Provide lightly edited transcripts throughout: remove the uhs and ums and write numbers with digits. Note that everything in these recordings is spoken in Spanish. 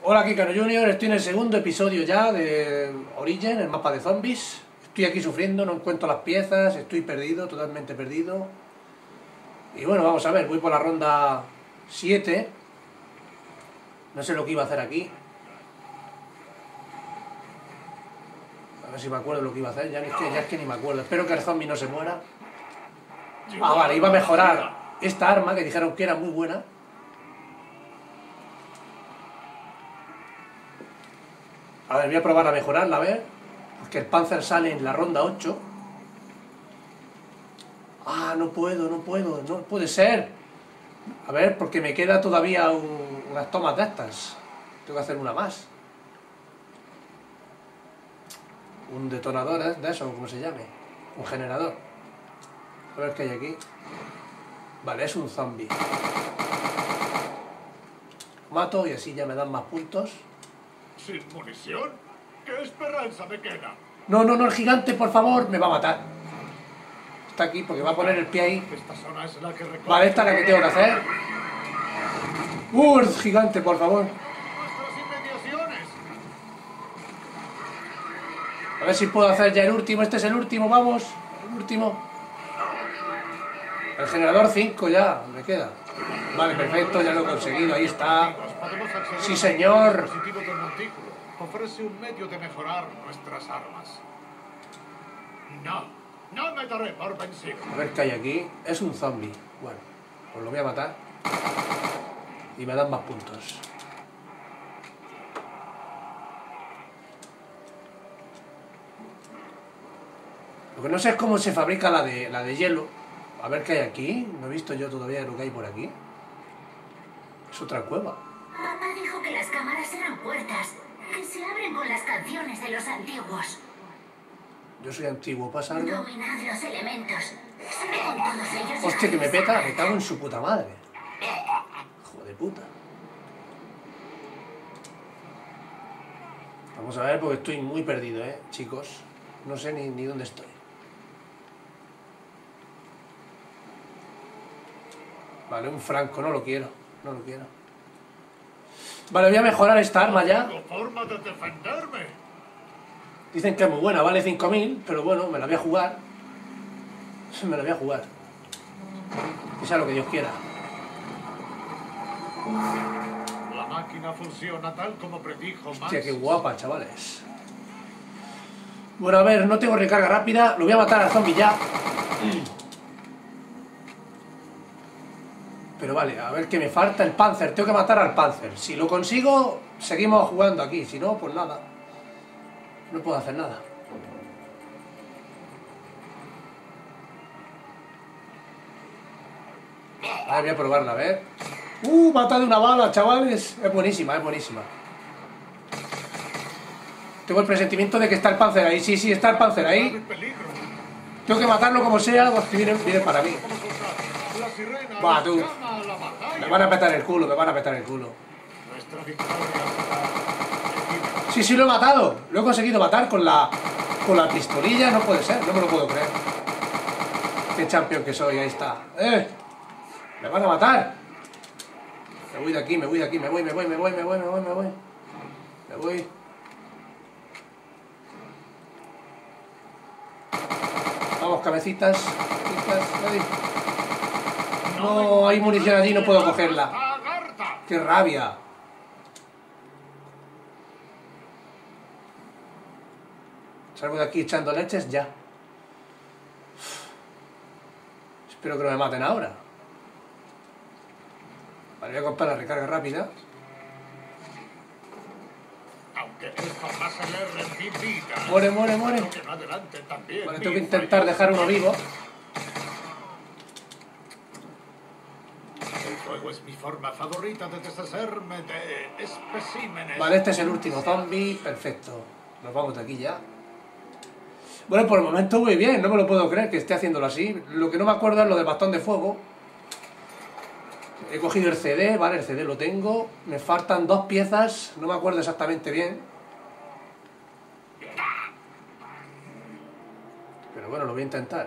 Hola, Kikano Junior, estoy en el segundo episodio ya de Origin, el mapa de zombies. Estoy aquí sufriendo, no encuentro las piezas, estoy perdido, totalmente perdido. Y bueno, vamos a ver, voy por la ronda 7. No sé lo que iba a hacer aquí. A ver si me acuerdo lo que iba a hacer, ya es que ni me acuerdo. Espero que el zombie no se muera. Ah, vale, iba a mejorar esta arma que dijeron que era muy buena. A ver, voy a probar a mejorarla, a ver. Porque el Panzer sale en la ronda 8. Ah, no puede ser. A ver, porque me queda todavía unas tomas de estas. Tengo que hacer una más. Un detonador de eso, como se llame. Un generador. A ver qué hay aquí. Vale, es un zombie. Mato y así ya me dan más puntos. ¿Sin munición? ¿Qué esperanza me queda? No, el gigante, por favor, me va a matar. Está aquí porque va a poner el pie ahí. Esta zona es la que recorre. Vale, esta es la que tengo que hacer. El gigante, por favor. Nuestras inmediaciones. A ver si puedo hacer ya el último. Este es el último, vamos. El último. El generador 5 ya, me queda. Vale, perfecto, ya lo he conseguido, ahí está. Sí, señor. El dispositivo del montículo ofrece un medio de mejorar nuestras armas. No me daré por vencido. A ver qué hay aquí. Es un zombie. Bueno, pues lo voy a matar. Y me dan más puntos. Lo que no sé es cómo se fabrica la de hielo. A ver qué hay aquí. No he visto yo todavía lo que hay por aquí. Es otra cueva. Papá dijo que las cámaras eran puertas, que se abren con las canciones de los antiguos. Yo soy antiguo, ¿pasa algo? Dominad los elementos. Sé que con todos ellos... Hostia, que me peta, me cago en su puta madre. Hijo de puta. Vamos a ver porque estoy muy perdido, chicos. No sé ni dónde estoy. Vale, un franco, no lo quiero. Vale, voy a mejorar esta arma ya. No tengo forma de defenderme. Dicen que es muy buena, vale 5000, pero bueno, me la voy a jugar. Que sea lo que Dios quiera. La máquina funciona tal como predijo Max. Hostia, qué guapa, chavales. Bueno, a ver, no tengo recarga rápida. Lo voy a matar al zombie ya. Pero vale, a ver, que me falta el Panzer. Tengo que matar al Panzer. Si lo consigo, seguimos jugando aquí. Si no, pues nada. No puedo hacer nada. A ver, voy a probarla, a ver. Mata de una bala, chavales. Es buenísima. Tengo el presentimiento de que está el Panzer ahí. Sí, está el Panzer ahí. Tengo que matarlo como sea, porque viene para mí. Va, tú. Me van a petar el culo. Sí, lo he matado. Lo he conseguido matar con la pistolilla. No puede ser, no me lo puedo creer. Qué champion que soy, ahí está. Me van a matar. Me voy de aquí, me voy. Vamos, cabecitas. No, hay munición allí, no puedo cogerla. ¡Qué rabia! Salgo de aquí echando leches ya. Espero que no me maten ahora. Vale, voy a comprar la recarga rápida. Aunque esto acelere mi vida. Muere. Vale, tengo que intentar dejar uno vivo. El fuego es mi forma favorita de deshacerme de especímenes. Vale, este es el último zombie. Perfecto. Nos vamos de aquí ya. Bueno, por el momento muy bien. No me lo puedo creer que esté haciéndolo así. Lo que no me acuerdo es lo del bastón de fuego. He cogido el CD, vale, el CD lo tengo. Me faltan 2 piezas. No me acuerdo exactamente bien. Pero bueno, lo voy a intentar.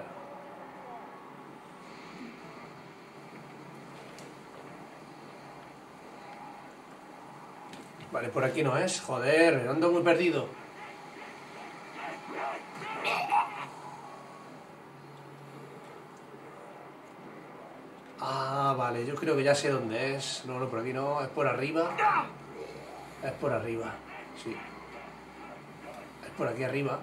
Vale, por aquí no es. Joder, ando muy perdido. Ah, vale, yo creo que ya sé dónde es. No, no, por aquí no, es por arriba. Es por arriba, sí. Es por aquí arriba.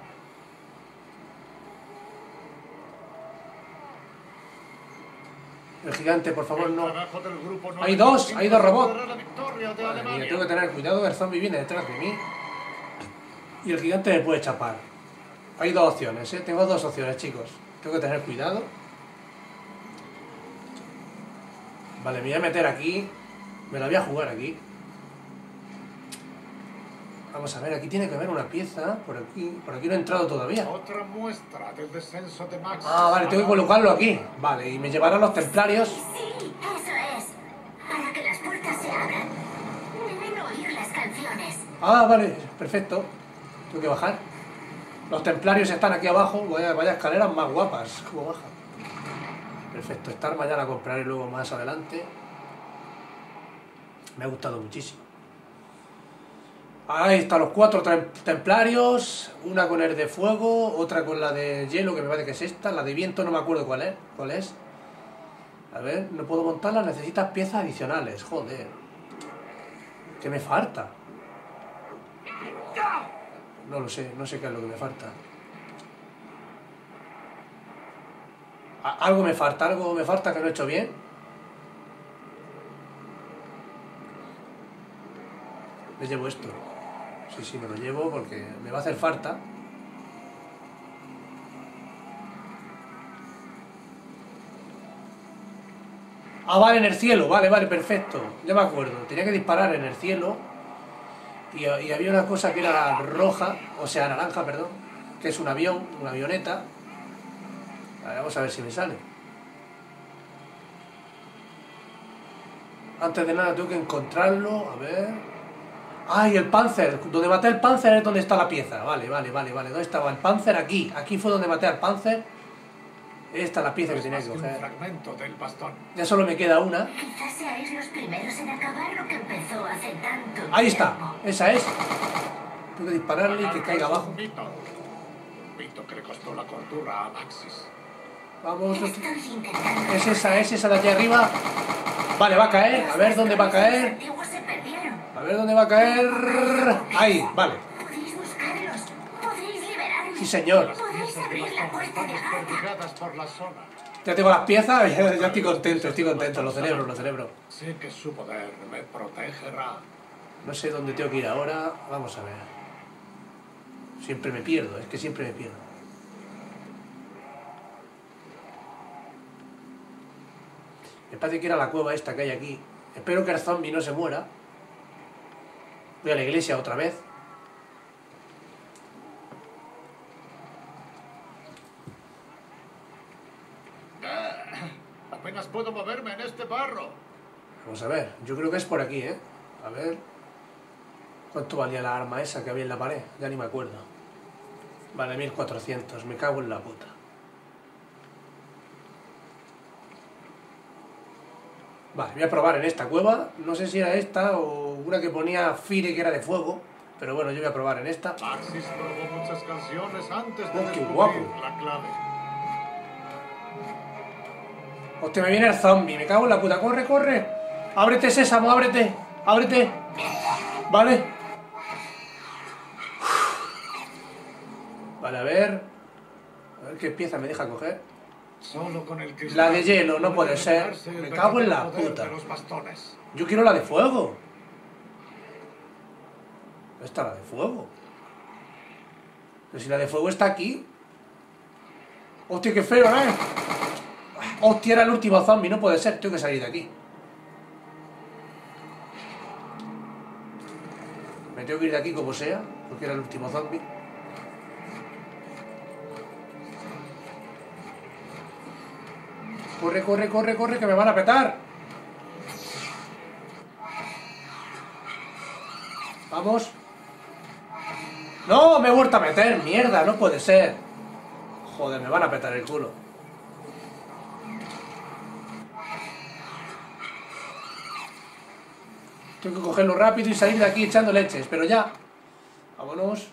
El gigante, por favor, no. Hay dos robots. Madre mía, tengo que tener cuidado, el zombie viene detrás de mí. Y el gigante me puede chapar. Hay dos opciones, tengo dos opciones, chicos. Tengo que tener cuidado. Vale, me voy a meter aquí. Me la voy a jugar aquí. Vamos a ver, aquí tiene que haber una pieza. Por aquí no he entrado todavía. Otra muestra del descenso de Max. Ah, vale, tengo que colocarlo aquí. Vale, y me llevarán los templarios. Sí, eso es. Para que las puertas se abran, deben oír las canciones. Ah, vale, perfecto. Tengo que bajar. Los templarios están aquí abajo. Vaya escaleras más guapas. ¿Cómo baja? Perfecto, esta arma ya la compraré luego más adelante. Me ha gustado muchísimo. Ahí están los 4 templarios. Una con el de fuego, otra con la de hielo, que me parece que es esta. La de viento no me acuerdo cuál es. A ver, no puedo montarla, necesitas piezas adicionales. Joder. ¿Qué me falta? No lo sé, no sé qué es lo que me falta. Algo me falta que no he hecho bien. Me llevo esto. Sí, me lo llevo porque me va a hacer falta. Ah, vale, en el cielo. Vale, perfecto. Ya me acuerdo. Tenía que disparar en el cielo. Y había una cosa que era roja, o sea, naranja, perdón. Que es un avión, una avioneta. Vale, vamos a ver si me sale. Antes de nada tengo que encontrarlo. A ver... ¡Ay, el Panzer! Donde maté el Panzer es donde está la pieza. Vale. ¿Dónde estaba el Panzer? Aquí. Aquí fue donde maté al Panzer. Esta es la pieza que tenía que coger. Un fragmento del bastón. Ya solo me queda una. Quizás seáis los primeros en acabar lo que empezó hace tanto tiempo. Ahí está. Esa es. Tengo que dispararle y que caiga abajo. Mito que le costó la cordura a Maxis. Vamos. Estoy intentando... Es esa de aquí arriba. Vale, va a caer. A ver dónde va a caer. Antiguos se perdieron. A ver dónde va a caer. Ahí, vale. Podéis buscarlos. Podéis liberarme. Sí, señor. Podéis abrir la puerta de Agatha. Perdigadas por la zona. Ya tengo las piezas. Ya estoy contento. Lo celebro. Sé que su poder me protegerá. No sé dónde tengo que ir ahora. Vamos a ver. Siempre me pierdo. Es que siempre me pierdo. Me parece que era la cueva esta que hay aquí. Espero que el zombie no se muera. Voy a la iglesia otra vez. Apenas puedo moverme en este barro. Vamos a ver. Yo creo que es por aquí, ¿eh? A ver. ¿Cuánto valía la arma esa que había en la pared? Ya ni me acuerdo. Vale, 1400. Me cago en la puta. Vale, voy a probar en esta cueva. No sé si era esta o una que ponía Fire que era de fuego. Pero bueno, yo voy a probar en esta. Maxis probó muchas canciones antes de Oh, qué descubrir guapo. la clave. Hostia, me viene el zombie. Me cago en la puta. ¡Corre! ¡Ábrete, sésamo! ¡Ábrete! Vale. Vale, a ver qué pieza me deja coger. Solo con el cristal La de hielo, no puede ser. revelarse el Me cago en la verdadero poder puta. de los bastones. Yo quiero la de fuego. ¿Dónde está la de fuego? Pero si la de fuego está aquí. Hostia, qué feo, ¿eh? Hostia, era el último zombie. No puede ser, tengo que salir de aquí. Me tengo que ir de aquí como sea, porque era el último zombie. Corre, que me van a petar. Vamos. ¡No! Me he vuelto a meter, mierda, no puede ser. Joder, me van a petar el culo. Tengo que cogerlo rápido y salir de aquí echando leches, pero ya. Vámonos.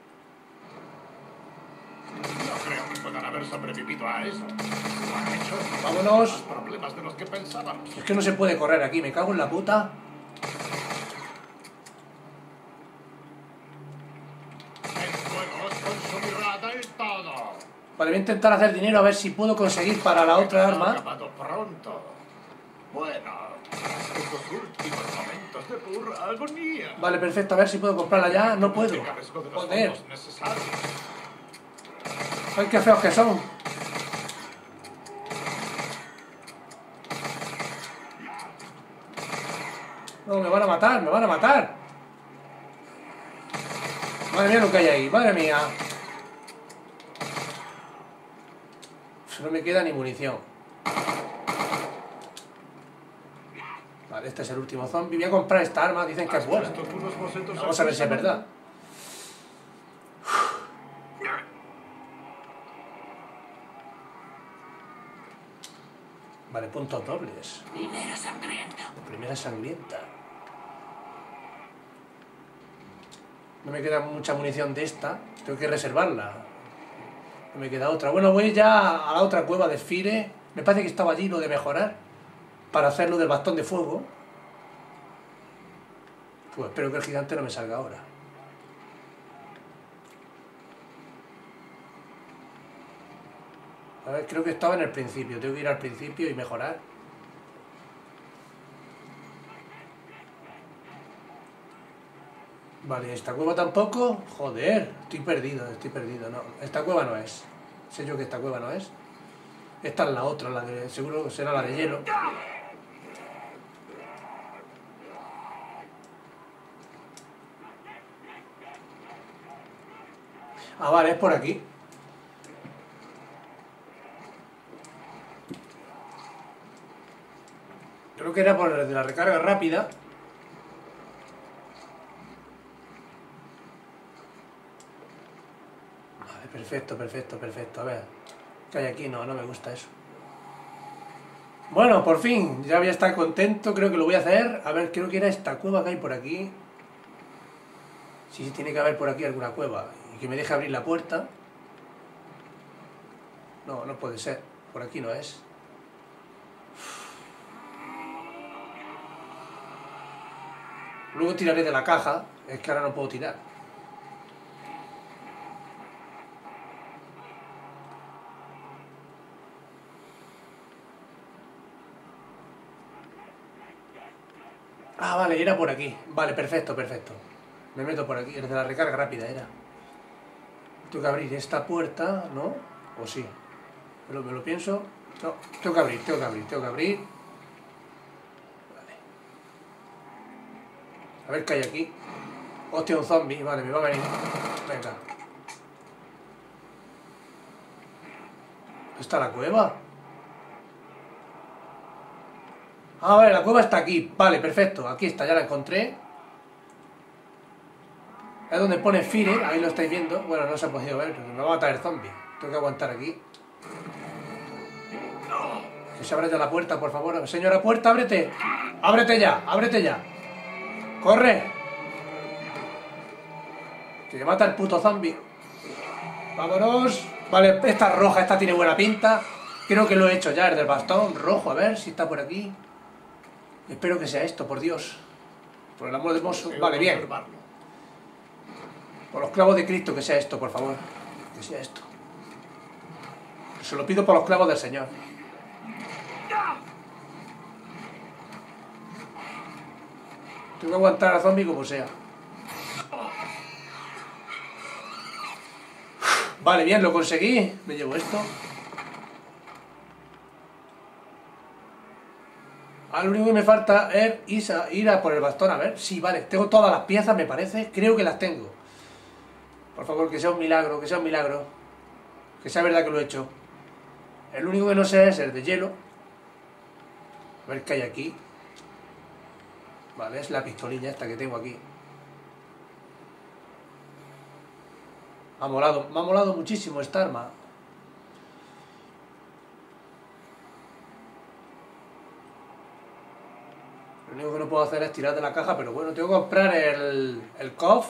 No creo que puedan haber sobrevivido a eso. Lo han hecho. Vámonos. Más problemas de los que pensábamos. Es que no se puede correr aquí, me cago en la puta. El fuego os consumirá del todo. Vale, voy a intentar hacer dinero a ver si puedo conseguir para la otra Ha arma. acabado pronto. Bueno, estos últimos momentos de pura agonía. Vale, perfecto, a ver si puedo comprarla ya. No puedo. Tenga riesgo de los Joder. fondos necesarios. Ay, qué feos que son. No, me van a matar, me van a matar. Madre mía lo que hay ahí, madre mía. Uf, no me queda ni munición. Vale, este es el último zombie. Voy a comprar esta arma, dicen que es buena. ¿Has puesto unos bocetos Vamos a ver si es verdad. Vale, puntos dobles. Primero sangriento. Primera sangrienta. No me queda mucha munición de esta. Tengo que reservarla. No me queda otra. Bueno, voy ya a la otra cueva de Fire. Me parece que estaba allí lo de mejorar. Para hacerlo del bastón de fuego. Pues espero que el gigante no me salga ahora. A ver, creo que estaba en el principio. Tengo que ir al principio y mejorar. Vale, esta cueva tampoco. Joder, estoy perdido, no. Esta cueva no es. Sé yo que esta cueva no es. Esta es la otra, la de. Seguro que será la de hielo. Ah, vale, es por aquí. Creo que era por el de la recarga rápida. Vale, perfecto, perfecto, perfecto. A ver, ¿qué hay aquí? No, no me gusta eso. Bueno, por fin, ya voy a estar contento, creo que lo voy a hacer. A ver, creo que era esta cueva que hay por aquí. Sí, tiene que haber por aquí alguna cueva. Y que me deje abrir la puerta. No, no puede ser. Por aquí no es. Luego tiraré de la caja. Es que ahora no puedo tirar. Ah, vale, era por aquí. Vale, perfecto, perfecto. Me meto por aquí. El de la recarga rápida era. Tengo que abrir esta puerta, ¿no? ¿O sí? ¿Me lo pienso? No, tengo que abrir, tengo que abrir, tengo que abrir. Vale. A ver qué hay aquí. Hostia, un zombie. Vale, me va a venir. Venga. ¿Dónde está la cueva? Ah, vale, la cueva está aquí. Vale, perfecto. Aquí está, ya la encontré. Es donde pone Fire, ahí lo estáis viendo. Bueno, no se ha podido ver, me va a matar el zombie. Tengo que aguantar aquí. Que se abra ya la puerta, por favor. Señora puerta, ábrete. Ábrete ya, ábrete ya. Corre. Que me mata el puto zombie. Vámonos. Vale, esta es roja, esta tiene buena pinta. Creo que lo he hecho ya, el del bastón rojo. A ver si está por aquí. Espero que sea esto, por Dios. Por el amor de Mosso. Vale, bien. Por los clavos de Cristo, que sea esto, por favor. Que sea esto. Se lo pido por los clavos del Señor. Tengo que aguantar al zombie como sea. Vale, bien, lo conseguí. Me llevo esto. Lo único que me falta es ir a por el bastón. A ver, sí, vale. Tengo todas las piezas, me parece. Creo que las tengo. Por favor, que sea un milagro, que sea un milagro. Que sea verdad que lo he hecho. El único que no sé es el de hielo. A ver qué hay aquí. Vale, es la pistolilla esta que tengo aquí. Me ha molado muchísimo esta arma. Lo único que no puedo hacer es tirar de la caja, pero bueno, tengo que comprar el KOF.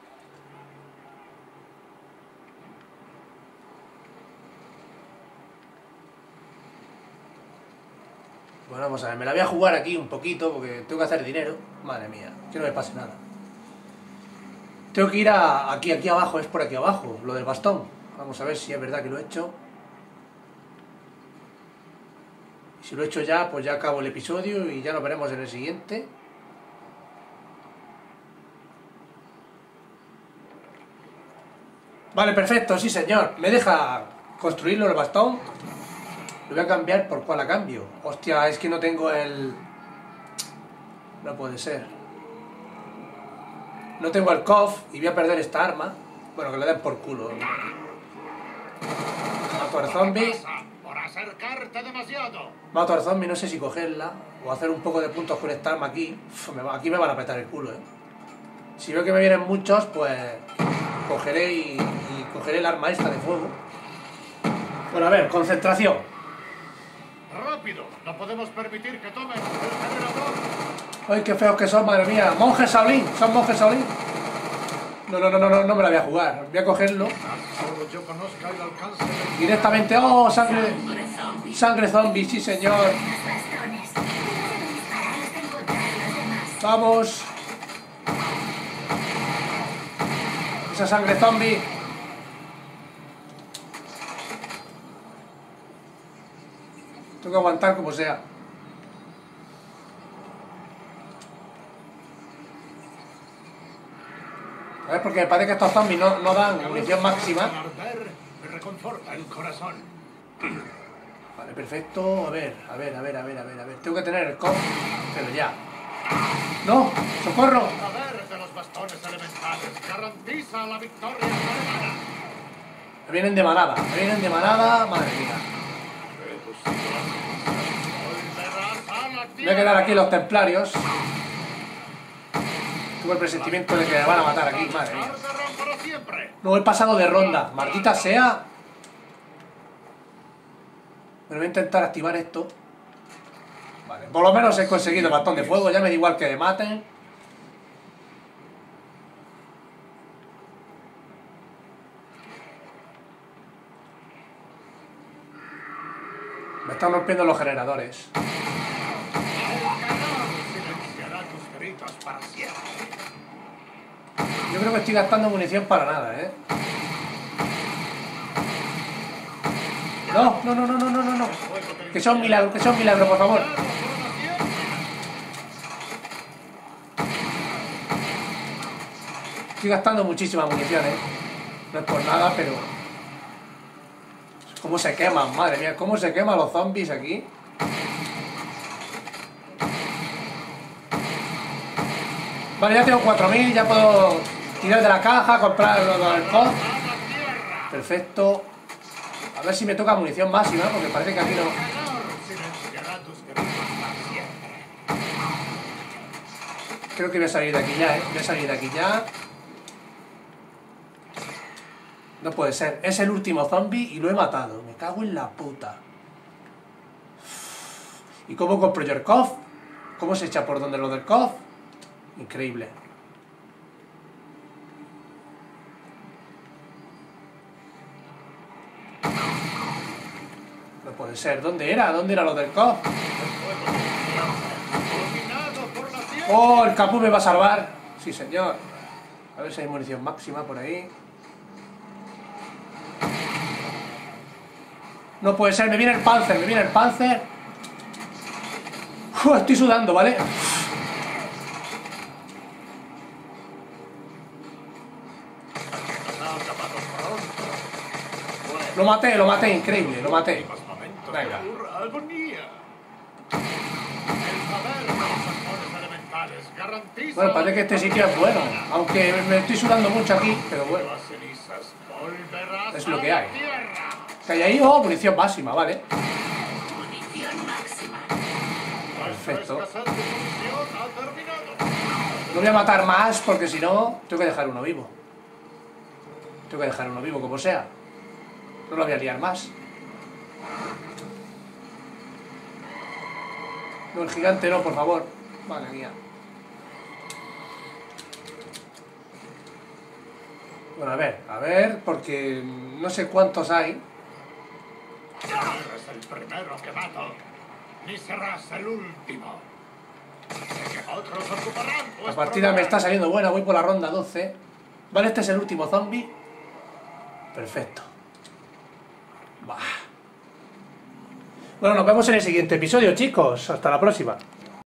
Bueno, vamos a ver, me la voy a jugar aquí un poquito porque tengo que hacer dinero. Madre mía, que no me pase nada. Tengo que ir aquí abajo, es por aquí abajo, lo del bastón. Vamos a ver si es verdad que lo he hecho. Si lo he hecho ya, pues ya acabo el episodio y ya nos veremos en el siguiente. Vale, perfecto, sí señor. Me deja construirlo el bastón. Lo voy a cambiar, ¿por cuál la cambio? Hostia, es que no tengo el... No puede ser. No tengo el KOF y voy a perder esta arma. Bueno, que le den por culo. Mato al zombie. Por acercarte demasiado. Mato al zombie, no sé si cogerla o hacer un poco de puntos con esta arma aquí. Aquí me van a petar el culo, Si veo que me vienen muchos, pues cogeré y cogeré el arma esta de fuego. Bueno, a ver, concentración. Rápido, no podemos permitir que tomen el generador. Ay, qué feos que son, madre mía. Monjes Shaolin, son monjes Shaolin. No me la voy a jugar. Voy a cogerlo. Solo yo conozca el alcance del... Directamente. ¡Oh, sangre! Sangre zombie, sí señor. Los bastones. Deben dispararlos de encontrar los demás. Vamos. Esa sangre zombie. Tengo que aguantar como sea. A ver, porque me parece que estos zombies no dan munición máxima. Arder me reconforta el corazón. Vale, perfecto. A ver. Tengo que tener el KOF, pero ya. ¡No! ¡Socorro! El poder de los bastones elementales garantiza la victoria alemana. Me vienen de manada, madre mía. Volverás a la Voy a quedar aquí los templarios. Tengo el presentimiento de que me van a matar aquí, madre mía. Arderán para siempre. No he pasado de ronda, maldita sea. Pero voy a intentar activar esto. Vale, por lo menos he conseguido el bastón de fuego, ya me da igual que me maten. Me están rompiendo los generadores. Silenciará tus gritos para siempre. Yo creo que estoy gastando munición para nada, No. Que sea un milagro, por favor. Estoy gastando muchísima munición, No es por nada, pero... ¿Cómo se queman? Madre mía, ¿cómo se queman los zombies aquí? Vale, ya tengo 4000, ya puedo tirar de la caja, comprar el KOF. Perfecto. A ver si me toca munición máxima, porque parece que aquí no... Silenciará tus gritos para siempre. Creo que voy a salir de aquí ya, Voy a salir de aquí ya. No puede ser. Es el último zombie y lo he matado. Me cago en la puta. ¿Y cómo compro yo el KOF? ¿Cómo se echa por donde lo del KOF? Increíble. No puede ser. ¿Dónde era? ¿Dónde era lo del KOF? Dominado por la tierra. ¡Oh! El Capú me va a salvar. Sí, señor. A ver si hay munición máxima por ahí. No puede ser. Me viene el Panzer. Uf, estoy sudando, ¿vale? Lo maté, increíble, lo maté. Venga. Bueno, parece que este sitio es bueno. Aunque me estoy sudando mucho aquí, pero bueno. Es lo que hay. ¿Qué hay ahí? Oh, munición máxima, vale. Munición máxima. Perfecto. No voy a matar más porque si no, tengo que dejar uno vivo. Tengo que dejar uno vivo, como sea. No lo voy a liar más. No, el gigante no, por favor. Vale, guía. Bueno, a ver, porque no sé cuántos hay. No eres el primero que mato, ni serás el último. Sé que otros ocuparán La vuestro partida me lugar. está saliendo buena, voy por la ronda 12. Vale, este es el último zombie. Perfecto. Bah. Bueno, nos vemos en el siguiente episodio, chicos. Hasta la próxima.